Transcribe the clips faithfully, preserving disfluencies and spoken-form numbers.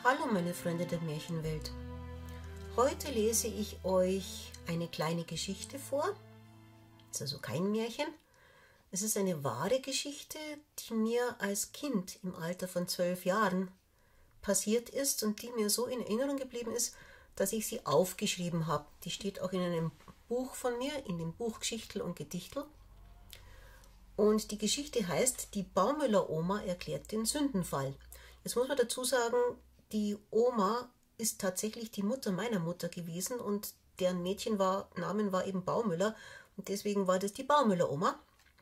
Hallo meine Freunde der Märchenwelt. Heute lese ich euch eine kleine Geschichte vor. Es ist also kein Märchen. Es ist eine wahre Geschichte, die mir als Kind im Alter von zwölf Jahren passiert ist und die mir so in Erinnerung geblieben ist, dass ich sie aufgeschrieben habe. Die steht auch in einem Buch von mir, in dem Buch Geschichtel und Gedichtel. Und die Geschichte heißt, die Baumüller-Oma erklärt den Sündenfall. Jetzt muss man dazu sagen, die Oma ist tatsächlich die Mutter meiner Mutter gewesen und deren Mädchen war, Namen war eben Baumüller und deswegen war das die Baumüller-Oma.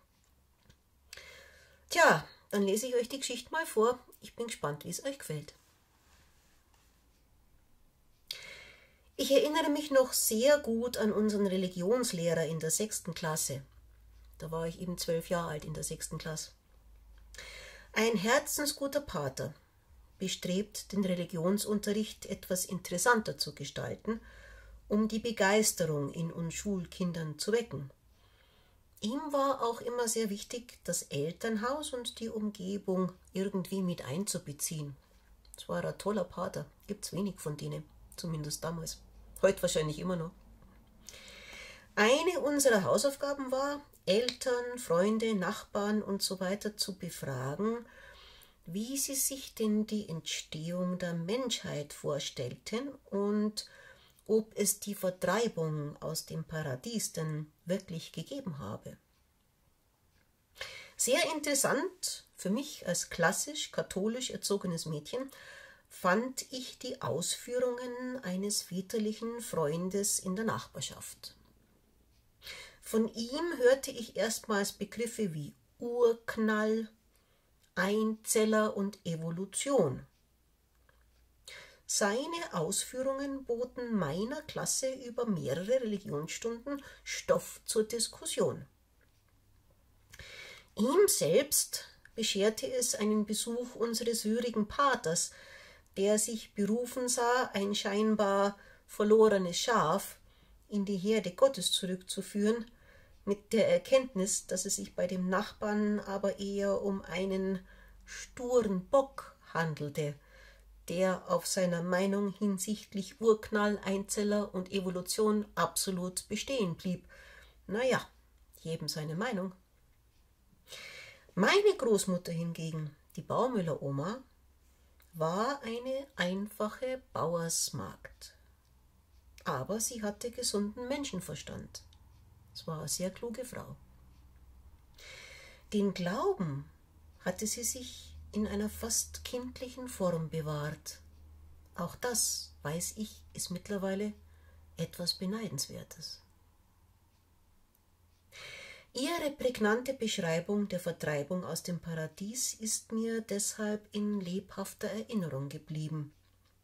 Tja, dann lese ich euch die Geschichte mal vor. Ich bin gespannt, wie es euch gefällt. Ich erinnere mich noch sehr gut an unseren Religionslehrer in der sechsten Klasse. Da war ich eben zwölf Jahre alt in der sechsten Klasse. Ein herzensguter Pater, bestrebt, den Religionsunterricht etwas interessanter zu gestalten, um die Begeisterung in uns Schulkindern zu wecken. Ihm war auch immer sehr wichtig, das Elternhaus und die Umgebung irgendwie mit einzubeziehen. Das war ein toller Pater, gibt es wenig von denen, zumindest damals. Heute wahrscheinlich immer noch. Eine unserer Hausaufgaben war, Eltern, Freunde, Nachbarn und so weiter zu befragen, wie sie sich denn die Entstehung der Menschheit vorstellten und ob es die Vertreibung aus dem Paradies denn wirklich gegeben habe. Sehr interessant für mich als klassisch katholisch erzogenes Mädchen fand ich die Ausführungen eines väterlichen Freundes in der Nachbarschaft. Von ihm hörte ich erstmals Begriffe wie Urknall, Einzeller und Evolution. Seine Ausführungen boten meiner Klasse über mehrere Religionsstunden Stoff zur Diskussion. Ihm selbst bescherte es einen Besuch unseres würdigen Paters, der sich berufen sah, ein scheinbar verlorenes Schaf in die Herde Gottes zurückzuführen, mit der Erkenntnis, dass es sich bei dem Nachbarn aber eher um einen sturen Bock handelte, der auf seiner Meinung hinsichtlich Urknall, Einzeller und Evolution absolut bestehen blieb. Naja, jedem seine Meinung. Meine Großmutter hingegen, die Baumüller-Oma, war eine einfache Bauersmagd. Aber sie hatte gesunden Menschenverstand. Es war eine sehr kluge Frau. Den Glauben hatte sie sich in einer fast kindlichen Form bewahrt. Auch das, weiß ich, ist mittlerweile etwas Beneidenswertes. Ihre prägnante Beschreibung der Vertreibung aus dem Paradies ist mir deshalb in lebhafter Erinnerung geblieben.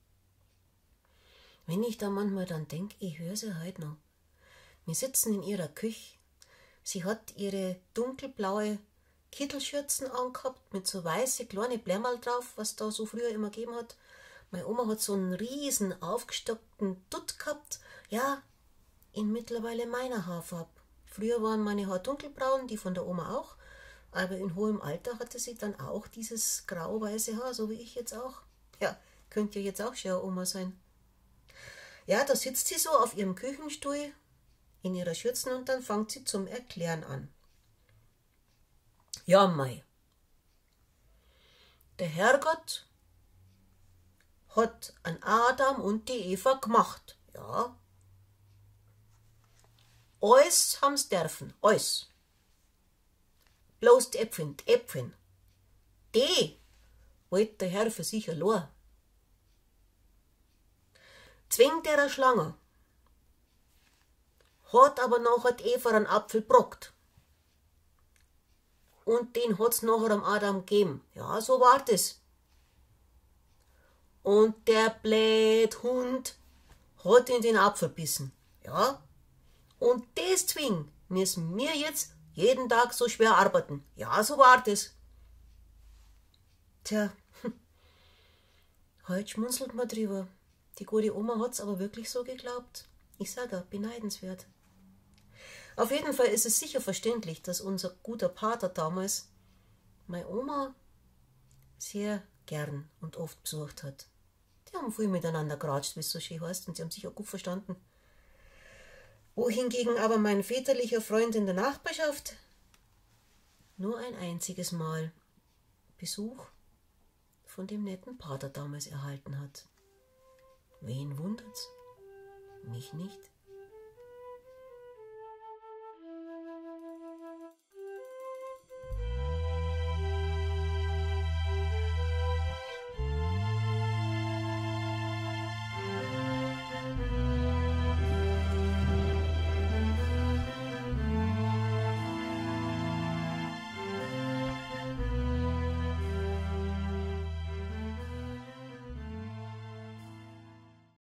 Wenn ich da manchmal dann denke, ich höre sie heute noch. Wir sitzen in ihrer Küche. Sie hat ihre dunkelblaue Kittelschürzen angehabt mit so weiße kleine Blärmerl drauf, was da so früher immer gegeben hat. Meine Oma hat so einen riesen aufgestockten Dutt gehabt. Ja, in mittlerweile meiner Haarfarbe. Früher waren meine Haare dunkelbraun, die von der Oma auch. Aber in hohem Alter hatte sie dann auch dieses grau-weiße Haar, so wie ich jetzt auch. Ja, könnte ja jetzt auch schon eine Oma sein. Ja, da sitzt sie so auf ihrem Küchenstuhl in ihrer Schürzen und dann fängt sie zum Erklären an. Ja, mei, der Herrgott hat an Adam und die Eva gemacht, ja. Alles haben's dürfen, alles. Bloß die Äpfeln, die Äpfeln, die wollte der Herr für sich allein. Zwingt er eine Schlange, hat aber nachher die Eva einen Apfel brockt. Und den hat's nachher am Adam gegeben. Ja, so war das. Und der blöd Hund hat in den Apfel bissen. Ja. Und deswegen müssen wir jetzt jeden Tag so schwer arbeiten. Ja, so war das. Tja, heute schmunzelt man drüber. Die gute Oma hat's aber wirklich so geglaubt. Ich sage, beneidenswert. Auf jeden Fall ist es sicher verständlich, dass unser guter Pater damals meine Oma sehr gern und oft besucht hat. haben viel miteinander geratscht, wie es so schön heißt, und sie haben sich auch gut verstanden. Wohingegen aber mein väterlicher Freund in der Nachbarschaft nur ein einziges Mal Besuch von dem netten Pater damals erhalten hat. Wen wundert's? Mich nicht.